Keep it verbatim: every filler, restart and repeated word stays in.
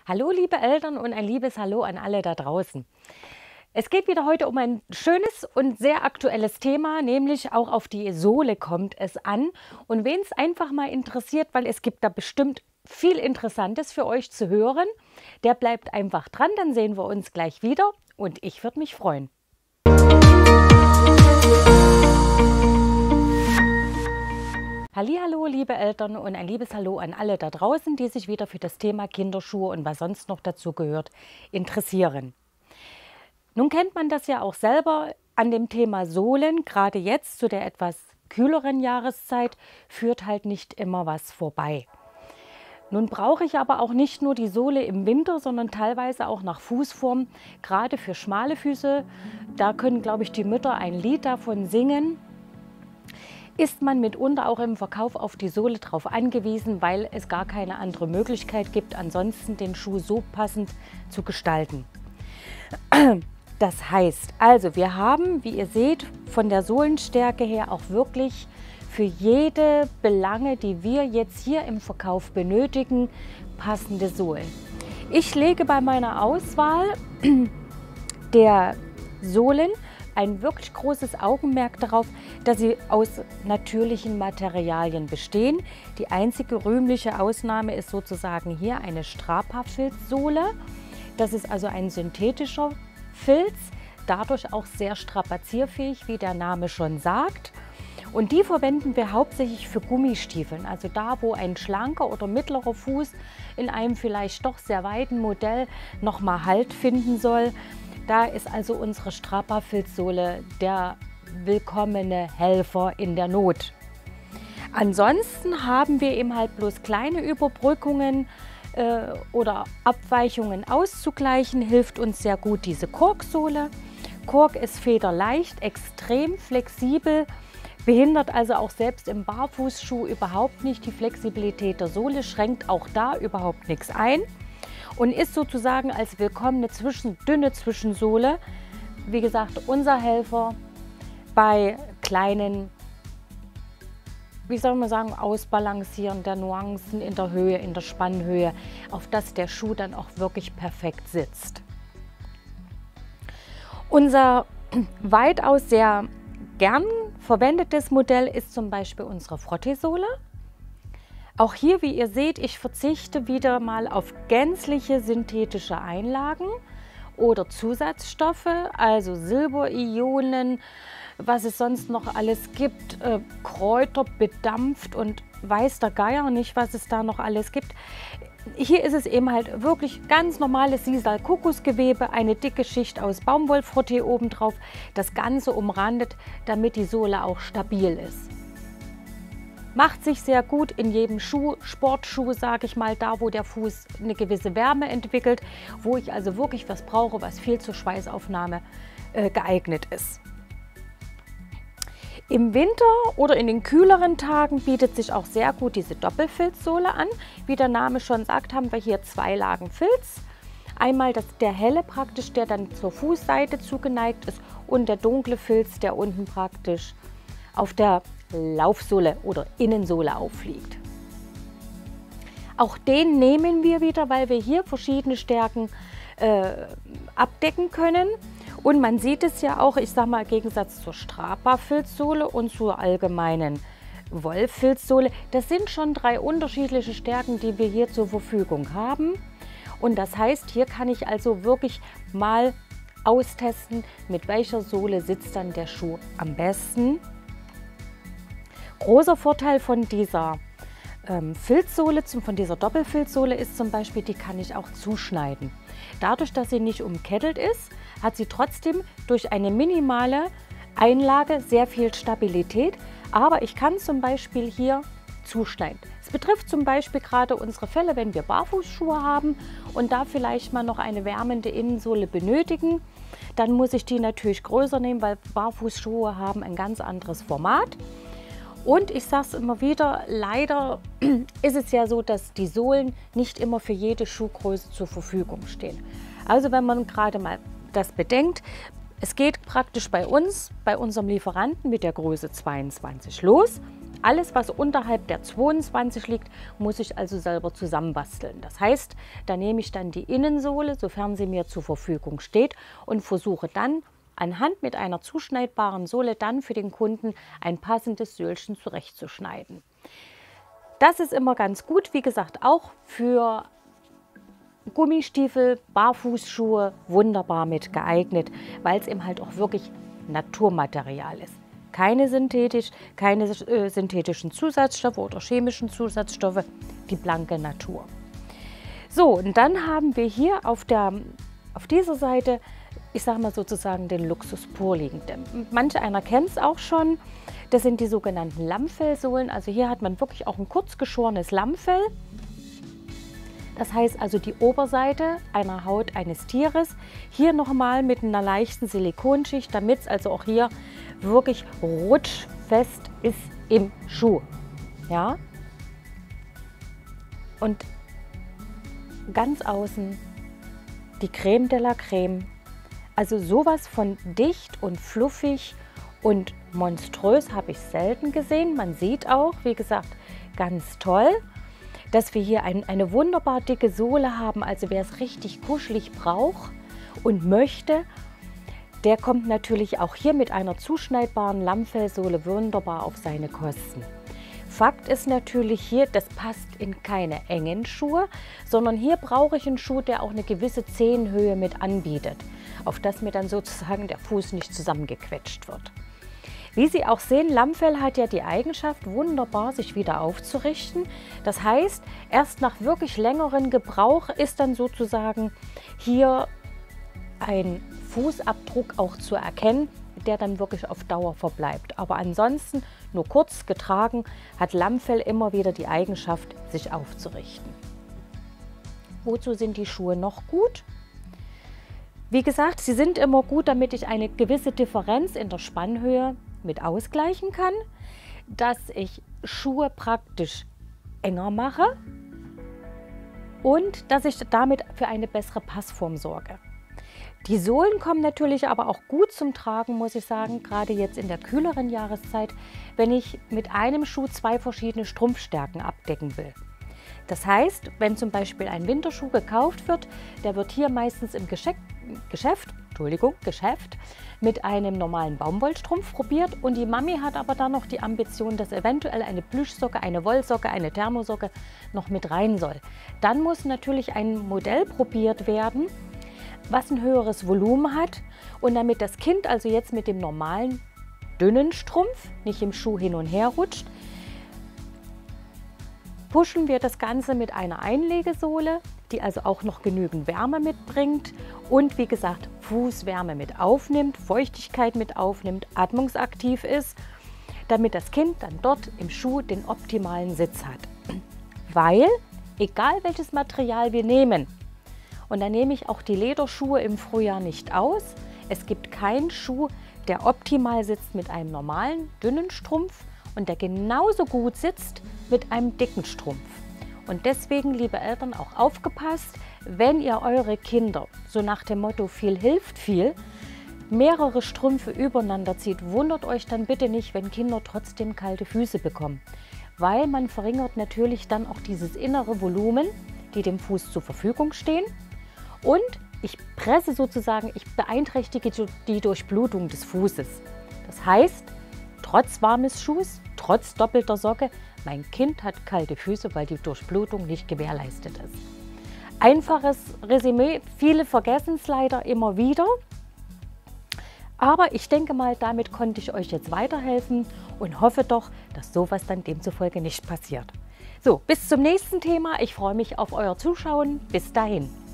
Hallo liebe Eltern und ein liebes Hallo an alle da draußen. Es geht wieder heute um ein schönes und sehr aktuelles Thema, nämlich auch auf die Sohle kommt es an. Und wen es einfach mal interessiert, weil es gibt da bestimmt viel Interessantes für euch zu hören, der bleibt einfach dran, dann sehen wir uns gleich wieder und ich würde mich freuen. Hallihallo, liebe Eltern und ein liebes Hallo an alle da draußen, die sich wieder für das Thema Kinderschuhe und was sonst noch dazu gehört, interessieren. Nun kennt man das ja auch selber an dem Thema Sohlen, gerade jetzt zu der etwas kühleren Jahreszeit, führt halt nicht immer was vorbei. Nun brauche ich aber auch nicht nur die Sohle im Winter, sondern teilweise auch nach Fußform, gerade für schmale Füße. Da können, glaube ich, die Mütter ein Lied davon singen. Ist man mitunter auch im Verkauf auf die Sohle drauf angewiesen, weil es gar keine andere Möglichkeit gibt, ansonsten den Schuh so passend zu gestalten. Das heißt, also wir haben, wie ihr seht, von der Sohlenstärke her auch wirklich für jede Belange, die wir jetzt hier im Verkauf benötigen, passende Sohlen. Ich lege bei meiner Auswahl der Sohlen ein wirklich großes Augenmerk darauf, dass sie aus natürlichen Materialien bestehen. Die einzige rühmliche Ausnahme ist sozusagen hier eine Strapa-Filzsohle. Das ist also ein synthetischer Filz, dadurch auch sehr strapazierfähig, wie der Name schon sagt. Und die verwenden wir hauptsächlich für Gummistiefeln, also da, wo ein schlanker oder mittlerer Fuß in einem vielleicht doch sehr weiten Modell nochmal Halt finden soll. Da ist also unsere Strapa-Filzsohle der willkommene Helfer in der Not. Ansonsten haben wir eben halt bloß kleine Überbrückungen äh, oder Abweichungen auszugleichen, hilft uns sehr gut diese Korksohle. Kork ist federleicht, extrem flexibel, behindert also auch selbst im Barfußschuh überhaupt nicht die Flexibilität der Sohle, schränkt auch da überhaupt nichts ein. Und ist sozusagen als willkommene zwischen, dünne Zwischensohle, wie gesagt, unser Helfer bei kleinen, wie soll man sagen, Ausbalancieren der Nuancen in der Höhe, in der Spannhöhe, auf das der Schuh dann auch wirklich perfekt sitzt. Unser weitaus sehr gern verwendetes Modell ist zum Beispiel unsere Frotteesohle. Auch hier, wie ihr seht, ich verzichte wieder mal auf gänzliche synthetische Einlagen oder Zusatzstoffe, also Silberionen, was es sonst noch alles gibt, äh, Kräuter bedampft und weiß der Geier nicht, was es da noch alles gibt. Hier ist es eben halt wirklich ganz normales Sisal-Kokosgewebe, eine dicke Schicht aus Baumwollfrottee obendrauf, das Ganze umrandet, damit die Sohle auch stabil ist. Macht sich sehr gut in jedem Schuh, Sportschuh, sage ich mal, da wo der Fuß eine gewisse Wärme entwickelt, wo ich also wirklich was brauche, was viel zur Schweißaufnahme äh, geeignet ist. Im Winter oder in den kühleren Tagen bietet sich auch sehr gut diese Doppelfilzsohle an. Wie der Name schon sagt, haben wir hier zwei Lagen Filz. Einmal das, der helle praktisch, der dann zur Fußseite zugeneigt ist, und der dunkle Filz, der unten praktisch auf der Laufsohle oder Innensohle aufliegt. Auch den nehmen wir wieder, weil wir hier verschiedene Stärken äh, abdecken können. Und man sieht es ja auch, ich sage mal, im Gegensatz zur Strapa-Filzsohle und zur allgemeinen Wollfilzsohle, das sind schon drei unterschiedliche Stärken, die wir hier zur Verfügung haben. Und das heißt, hier kann ich also wirklich mal austesten, mit welcher Sohle sitzt dann der Schuh am besten. Großer Vorteil von dieser ähm, Filzsohle, von dieser Doppelfilzsohle ist zum Beispiel, die kann ich auch zuschneiden. Dadurch, dass sie nicht umkettelt ist, hat sie trotzdem durch eine minimale Einlage sehr viel Stabilität. Aber ich kann zum Beispiel hier zuschneiden. Es betrifft zum Beispiel gerade unsere Fälle, wenn wir Barfußschuhe haben und da vielleicht mal noch eine wärmende Innensohle benötigen. Dann muss ich die natürlich größer nehmen, weil Barfußschuhe haben ein ganz anderes Format. Und ich sage es immer wieder, leider ist es ja so, dass die Sohlen nicht immer für jede Schuhgröße zur Verfügung stehen. Also wenn man gerade mal das bedenkt, es geht praktisch bei uns, bei unserem Lieferanten mit der Größe zweiundzwanzig los. Alles, was unterhalb der zweiundzwanzig liegt, muss ich also selber zusammenbasteln. Das heißt, da nehme ich dann die Innensohle, sofern sie mir zur Verfügung steht, und versuche dann anhand mit einer zuschneidbaren Sohle dann für den Kunden ein passendes Söhlchen zurechtzuschneiden. Das ist immer ganz gut, wie gesagt, auch für Gummistiefel, Barfußschuhe wunderbar mit geeignet, weil es eben halt auch wirklich Naturmaterial ist. Keine synthetisch, keine äh, synthetischen Zusatzstoffe oder chemischen Zusatzstoffe, die blanke Natur. So, und dann haben wir hier auf, der, auf dieser Seite, ich sage mal sozusagen den Luxus pur liegen. Manche einer kennt es auch schon, das sind die sogenannten Lammfellsohlen. Also hier hat man wirklich auch ein kurz geschorenes Lammfell. Das heißt also die Oberseite einer Haut eines Tieres. Hier nochmal mit einer leichten Silikonschicht, damit es also auch hier wirklich rutschfest ist im Schuh. Ja? Und ganz außen die Creme de la Creme. Also sowas von dicht und fluffig und monströs habe ich selten gesehen. Man sieht auch, wie gesagt, ganz toll, dass wir hier ein, eine wunderbar dicke Sohle haben. Also wer es richtig kuschelig braucht und möchte, der kommt natürlich auch hier mit einer zuschneidbaren Lammfellsohle wunderbar auf seine Kosten. Fakt ist natürlich hier, das passt in keine engen Schuhe, sondern hier brauche ich einen Schuh, der auch eine gewisse Zehenhöhe mit anbietet, auf das mir dann sozusagen der Fuß nicht zusammengequetscht wird. Wie Sie auch sehen, Lammfell hat ja die Eigenschaft, wunderbar sich wieder aufzurichten. Das heißt, erst nach wirklich längeren Gebrauch ist dann sozusagen hier ein Fußabdruck auch zu erkennen, der dann wirklich auf Dauer verbleibt. Aber ansonsten, nur kurz getragen, hat Lammfell immer wieder die Eigenschaft, sich aufzurichten. Wozu sind die Schuhe noch gut? Wie gesagt, sie sind immer gut, damit ich eine gewisse Differenz in der Spannhöhe mit ausgleichen kann, dass ich Schuhe praktisch enger mache und dass ich damit für eine bessere Passform sorge. Die Sohlen kommen natürlich aber auch gut zum Tragen, muss ich sagen, gerade jetzt in der kühleren Jahreszeit, wenn ich mit einem Schuh zwei verschiedene Strumpfstärken abdecken will. Das heißt, wenn zum Beispiel ein Winterschuh gekauft wird, der wird hier meistens im Geschäft, Geschäft, Entschuldigung, Geschäft mit einem normalen Baumwollstrumpf probiert und die Mami hat aber dann noch die Ambition, dass eventuell eine Plüschsocke, eine Wollsocke, eine Thermosocke noch mit rein soll. Dann muss natürlich ein Modell probiert werden, was ein höheres Volumen hat, und damit das Kind also jetzt mit dem normalen dünnen Strumpf nicht im Schuh hin und her rutscht, pushen wir das Ganze mit einer Einlegesohle, die also auch noch genügend Wärme mitbringt und wie gesagt Fußwärme mit aufnimmt, Feuchtigkeit mit aufnimmt, atmungsaktiv ist, damit das Kind dann dort im Schuh den optimalen Sitz hat. Weil, egal welches Material wir nehmen, und da nehme ich auch die Lederschuhe im Frühjahr nicht aus, es gibt keinen Schuh, der optimal sitzt mit einem normalen, dünnen Strumpf und der genauso gut sitzt mit einem dicken Strumpf. Und deswegen, liebe Eltern, auch aufgepasst, wenn ihr eure Kinder, so nach dem Motto viel hilft viel, mehrere Strümpfe übereinander zieht, wundert euch dann bitte nicht, wenn Kinder trotzdem kalte Füße bekommen. Weil man verringert natürlich dann auch dieses innere Volumen, die dem Fuß zur Verfügung stehen. Und ich presse sozusagen, ich beeinträchtige die Durchblutung des Fußes. Das heißt, trotz warmes Schuhs, trotz doppelter Socke, mein Kind hat kalte Füße, weil die Durchblutung nicht gewährleistet ist. Einfaches Resümee, viele vergessen es leider immer wieder. Aber ich denke mal, damit konnte ich euch jetzt weiterhelfen und hoffe doch, dass sowas dann demzufolge nicht passiert. So, bis zum nächsten Thema. Ich freue mich auf euer Zuschauen. Bis dahin.